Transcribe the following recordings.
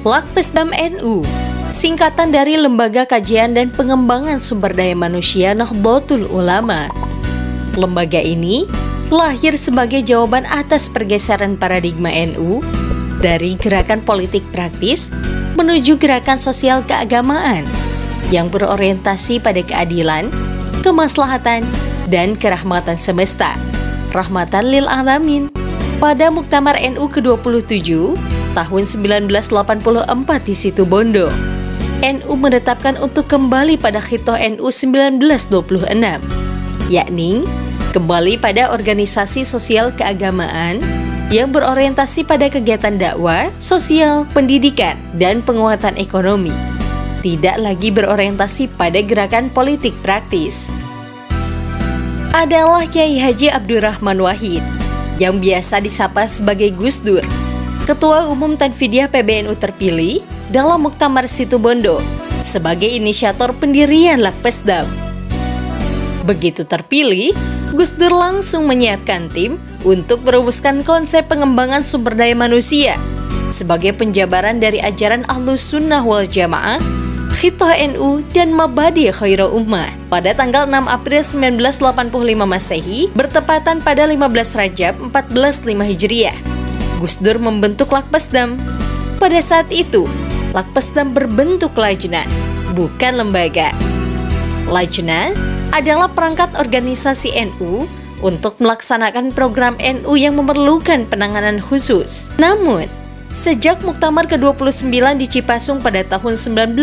Lakpesdam NU, singkatan dari Lembaga Kajian dan Pengembangan Sumber Daya Manusia Nahdlatul Ulama. Lembaga ini lahir sebagai jawaban atas pergeseran paradigma NU dari gerakan politik praktis menuju gerakan sosial keagamaan yang berorientasi pada keadilan, kemaslahatan, dan kerahmatan semesta, rahmatan lil alamin. Pada Muktamar NU ke-27 tahun 1984 di Situbondo, NU menetapkan untuk kembali pada Khitoh NU 1926, yakni kembali pada organisasi sosial keagamaan yang berorientasi pada kegiatan dakwah, sosial, pendidikan, dan penguatan ekonomi, tidak lagi berorientasi pada gerakan politik praktis. Adalah Kiai Haji Abdurrahman Wahid, yang biasa disapa sebagai Gus Dur, Ketua Umum Tanfidiyah PBNU terpilih dalam Muktamar Situbondo sebagai inisiator pendirian Lakpesdam. Begitu terpilih, Gus Dur langsung menyiapkan tim untuk merumuskan konsep pengembangan sumber daya manusia sebagai penjabaran dari ajaran Ahlus Sunnah wal Jamaah, Khitoh NU, dan Mabadi Khairul Ummah pada tanggal 6 April 1985 Masehi bertepatan pada 15 Rajab 1405 Hijriah. Gus Dur membentuk Lakpesdam. Pada saat itu, Lakpesdam berbentuk lajna, bukan lembaga. Lajna adalah perangkat organisasi NU untuk melaksanakan program NU yang memerlukan penanganan khusus. Namun, sejak Muktamar ke-29 di Cipasung pada tahun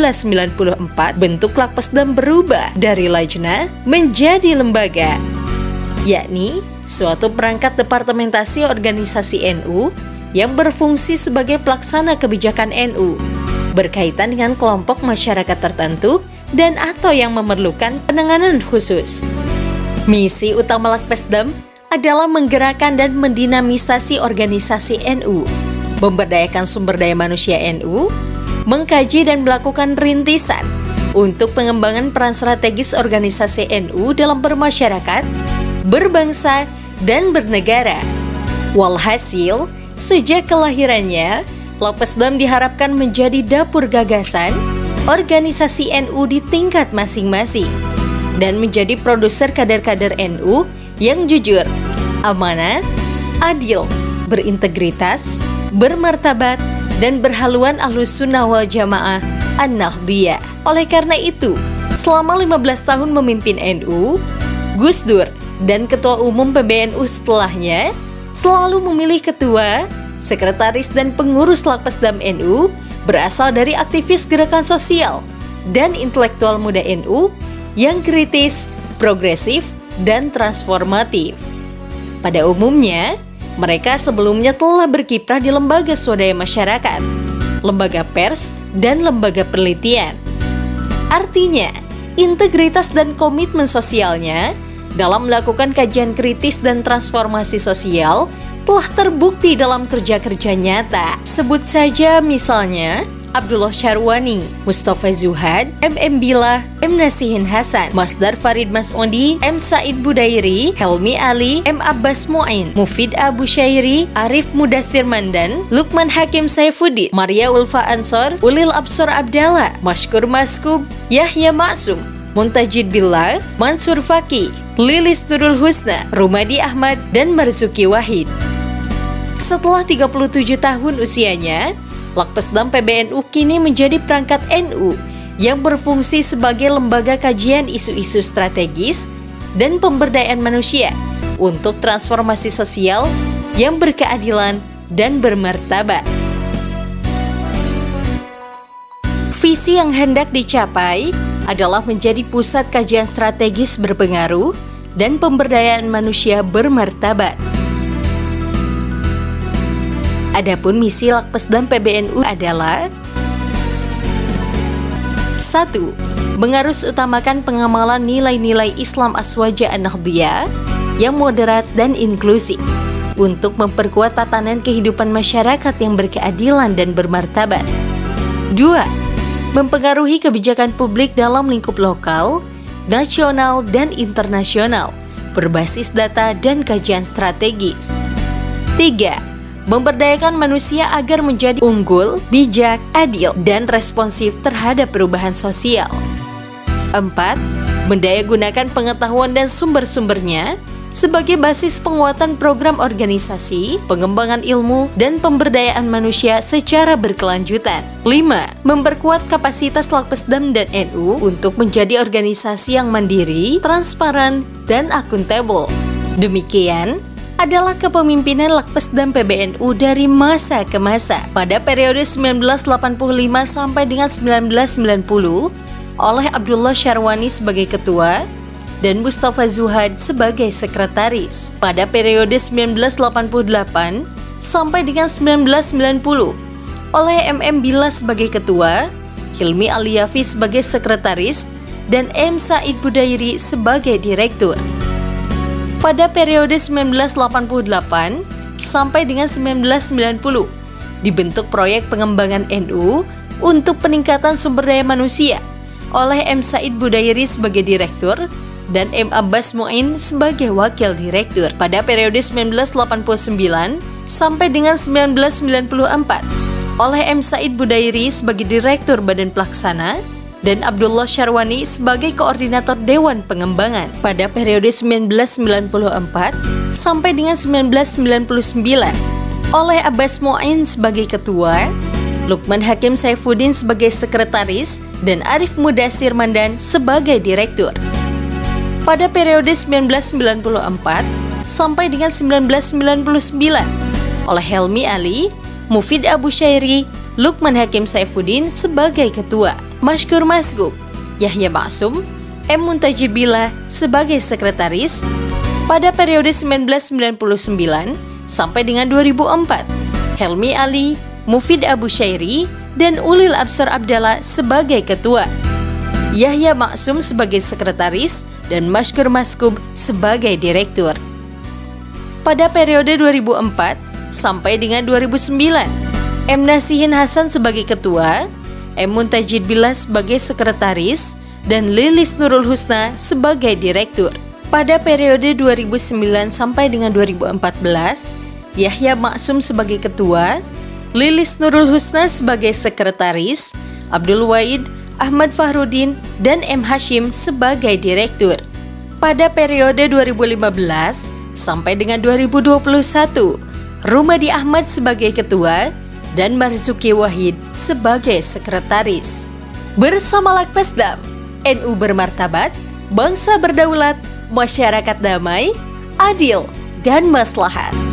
1994, bentuk Lakpesdam berubah dari lajna menjadi lembaga, yakni suatu perangkat departementasi organisasi NU yang berfungsi sebagai pelaksana kebijakan NU, berkaitan dengan kelompok masyarakat tertentu dan atau yang memerlukan penanganan khusus. Misi utama Lakpesdam adalah menggerakkan dan mendinamisasi organisasi NU, memberdayakan sumber daya manusia NU, mengkaji dan melakukan rintisan untuk pengembangan peran strategis organisasi NU dalam bermasyarakat, berbangsa, dan bernegara. Walhasil, sejak kelahirannya, Lakpesdam diharapkan menjadi dapur gagasan organisasi NU di tingkat masing-masing dan menjadi produser kader-kader NU yang jujur, amanah, adil, berintegritas, bermartabat, dan berhaluan Ahlus Sunnah wal Jamaah An-Nahdliyah. Oleh karena itu, selama 15 tahun memimpin NU, Gus Dur dan Ketua Umum PBNU setelahnya selalu memilih ketua, sekretaris, dan pengurus Lakpesdam NU berasal dari aktivis gerakan sosial dan intelektual muda NU yang kritis, progresif, dan transformatif. Pada umumnya, mereka sebelumnya telah berkiprah di lembaga swadaya masyarakat, lembaga pers, dan lembaga penelitian. Artinya, integritas dan komitmen sosialnya dalam melakukan kajian kritis dan transformasi sosial telah terbukti dalam kerja-kerja nyata. Sebut saja misalnya Abdullah Syarwani, Mustafa Zuhad, M. Billah, M. Nasihin Hasan, Masdar Farid Mas'udi, M. Said Budairi, Helmi Ali, M. Abbas Mu'in, Mufid Abu Syairi, Arif Mudathir Mandan, Lukman Hakim Saifuddin, Maria Ulfa Ansor, Ulil Absor Abdallah, Mashkur Maskub, Yahya Ma'sum, Muntajid Billah, Mansur Faki, Lilis Nurul Husna, Rumadi Ahmad, dan Marzuki Wahid. Setelah 37 tahun usianya, Lakpesdam PBNU kini menjadi perangkat NU yang berfungsi sebagai lembaga kajian isu-isu strategis dan pemberdayaan manusia untuk transformasi sosial yang berkeadilan dan bermartabat. Visi yang hendak dicapai adalah menjadi pusat kajian strategis berpengaruh dan pemberdayaan manusia bermartabat. Adapun misi Lakpesdam PBNU adalah 1. Mengarus utamakan pengamalan nilai-nilai Islam Aswaja An-Nahdliyah yang moderat dan inklusif untuk memperkuat tatanan kehidupan masyarakat yang berkeadilan dan bermartabat. 2. Mempengaruhi kebijakan publik dalam lingkup lokal, nasional, dan internasional berbasis data dan kajian strategis. 3. memberdayakan manusia agar menjadi unggul, bijak, adil, dan responsif terhadap perubahan sosial. 4. Mendayagunakan pengetahuan dan sumber-sumbernya sebagai basis penguatan program organisasi, pengembangan ilmu, dan pemberdayaan manusia secara berkelanjutan. 5. Memperkuat kapasitas Lakpesdam dan NU untuk menjadi organisasi yang mandiri, transparan, dan akuntabel. Demikian adalah kepemimpinan Lakpesdam PBNU dari masa ke masa pada periode 1985 sampai dengan 1990 oleh Abdullah Syarwani sebagai ketua dan Mustafa Zuhad sebagai sekretaris. Pada periode 1988 sampai dengan 1990 oleh MM Bila sebagai ketua, Hilmi Aliafi sebagai sekretaris, dan M. Said Budairi sebagai direktur. Pada periode 1988 sampai dengan 1990 dibentuk proyek pengembangan NU untuk peningkatan sumber daya manusia oleh M. Said Budairi sebagai direktur dan M. Abbas Mu'in sebagai wakil direktur. Pada periode 1989 sampai dengan 1994 oleh M. Said Budairi sebagai direktur Badan Pelaksana dan Abdullah Syarwani sebagai koordinator Dewan Pengembangan. Pada periode 1994 sampai dengan 1999 oleh Abbas Mu'in sebagai ketua, Lukman Hakim Saifuddin sebagai sekretaris, dan Arif Mudasir Mandan sebagai direktur. Pada periode 1994 sampai dengan 1999 oleh Helmi Ali, Mufid Abu Syairi, Lukman Hakim Saifuddin sebagai ketua, Mashkur Masgub, Yahya Maksum, M. Muntajib Bila sebagai sekretaris. Pada periode 1999 sampai dengan 2004, Helmi Ali, Mufid Abu Syairi, dan Ulil Absar Abdallah sebagai ketua, Yahya Maksum sebagai sekretaris, dan Mashkur Masgub sebagai direktur. Pada periode 2004 sampai dengan 2009, M. Nasihin Hasan sebagai ketua, M. Muntajid Bila sebagai sekretaris, dan Lilis Nurul Husna sebagai direktur. Pada periode 2009 sampai dengan 2014, Yahya Maksum sebagai ketua, Lilis Nurul Husna sebagai sekretaris, Abdul Wahid, Ahmad Fahrudin, dan M. Hashim sebagai direktur. Pada periode 2015 sampai dengan 2021, Rumadi Ahmad sebagai ketua dan Marzuki Wahid sebagai sekretaris. Bersama Lakpesdam, NU bermartabat, bangsa berdaulat, masyarakat damai, adil, dan maslahat.